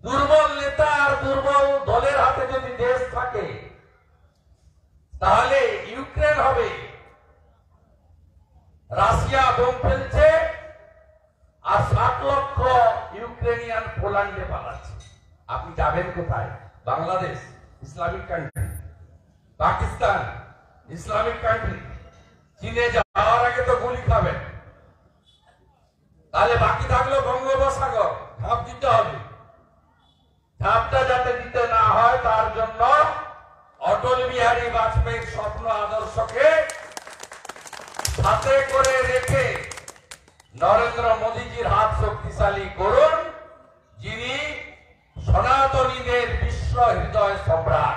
দুর্বল নেতা আর দুর্বল দলের হাতে যদি দেশ থাকে তাহলে ইউক্রেন হবে। রাশিয়া বোম ফেলছে আর 60 লক্ষ ইউক্রেনিয়ান পোল্যান্ডে পালাচ্ছে। আপনি যাবেন কোথায়? Bangladesh Islamic country, Pakistan Islamic country, চীনে যাওয়ার আগে তো গুলি খাবেন। তাহলে বাকি থাকলো বঙ্গোপসাগর, ঝাঁপ দিতে হবে। ঝাঁপটা যাতে দিতে না হয় তার জন্য অটল বিহারী বাজপেয়ীর স্বপ্ন আদর্শকে সাথে করে রেখে নরেন্দ্র মোদীজির হাত শক্তিশালী করুন, যিনি সনাতনীদের বিশ্ব হৃদয় সম্রাট।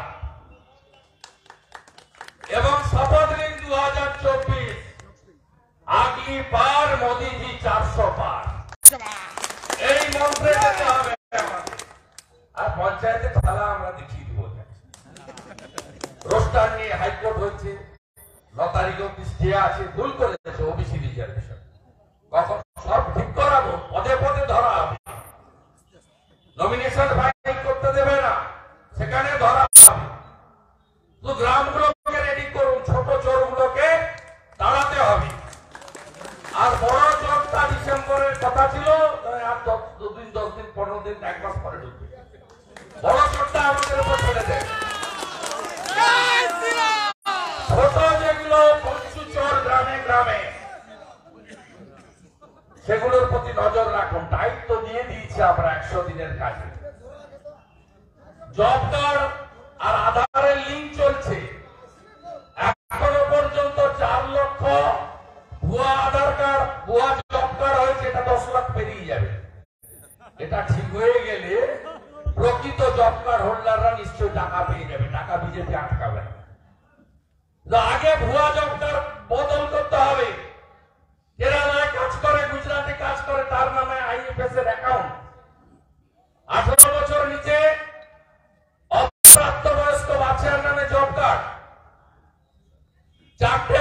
এবং শপথ নিন 2024 আগলি পার মোদীজি 400 পার, এই মন্ত্রে যেতে হবে আমাদের। আর পঞ্চায়েতে খেলা আমরা দেখিয়ে দিব। রোস্টার নিয়ে হাইকোর্ট হয়েছে, 9 তারিখ অব্দি স্টে আছে, ভুল করেছে ওবিসি রিজার্ভেশন। কখন সব ঠিক করাবো, পদে পদে ধরা হবে। নমিনেশন ফাইল করতে দেবে না, সেখানে ধরা হবে। তো গ্রামগুলোকে রেডি করুন, ছোট চোরগুলোকে তাড়াতে হবে। আর বড় চোরটা ডিসেম্বরের কথা ছিল, আর 10 দিন 15 দিন 1 মাস পরে ঢুকবে। বড় চোরটা আমাদের উপর ছেড়ে দেয়। ছোট যেগুলো পঞ্চু চোর গ্রামে গ্রামে, সেগুলোর প্রতি নজর রাখুন। দায়িত্ব দিয়ে দিয়েছি আমরা 100 দিনের কাজে। জব কার্ড আর আধারের লিঙ্ক চলছে। এখনো পর্যন্ত 4 লক্ষ ভুয়া আধার কার্ড, ভুয়া জব কার্ড হয়েছে, এটা 10 লাখ পেরিয়ে যাবে। এটা ঠিক হয়ে গেলে প্রকৃত জব কার্ড হোল্ডাররা নিশ্চয়ই টাকা পেয়ে যাবে। টাকা বিজেপি আটকাবে না। আগে ভুয়া জব কার্ড বদল করতে হবে। কেরালায় কাজ করে, গুজরাটে কাজ করে, তার নামে আইএফএস এর অ্যাকাউন্ট। 18 বছর নিচে অপ্রাপ্তবয়স্ক বাচ্চার নামে জব কার্ড। 4